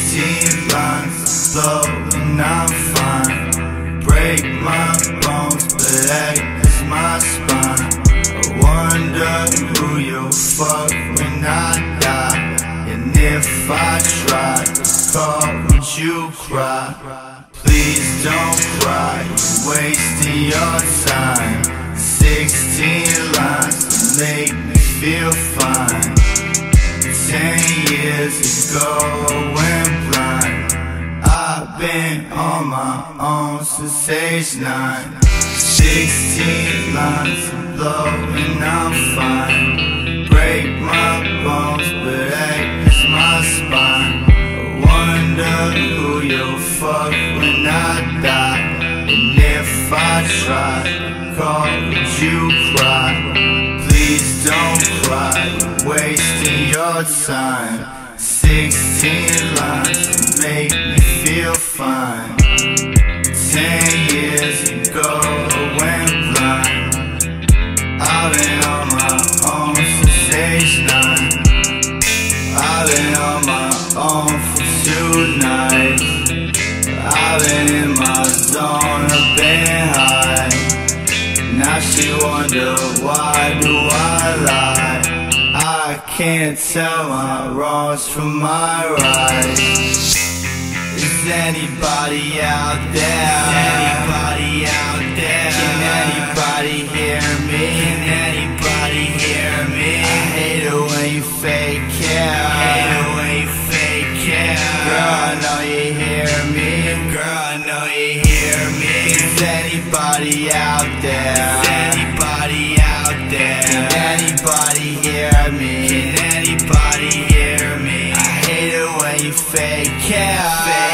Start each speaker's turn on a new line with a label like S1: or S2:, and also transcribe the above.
S1: 16 lines flow and I'm fine. Break my bones, but ache is my spine. I wonder who you'll fuck when I die. And if I try to call, would you cry? Please don't cry, you're wasting your time. 16 lines to make me feel fine. 10 years ago I went blind. I've been on my own since age 9. 16 lines to blow and I'm fine. Break my bones, but ache is my spine. I wonder who you'll fuck when I die. And if I try to call, would you cry? Please don't cry, you're wasting your time. 16 lines to make me feel fine. 10 years ago I went blind. I've been on my own since age 9. I've been on my own for 2 nights. I've been in my zone, I've been high. Now she wonder why do I lie. I can't tell my wrongs from my rights. Is anybody out there? Anybody out there? Can anybody hear me? Can anybody hear me? I hate it when you fake care. I hate it when you fake care. Girl, I know you hear me. Girl, I know you hear me. Is anybody out there? Is anybody out there? Can anybody hear me? Can anybody hear me? I hate it when you fake care.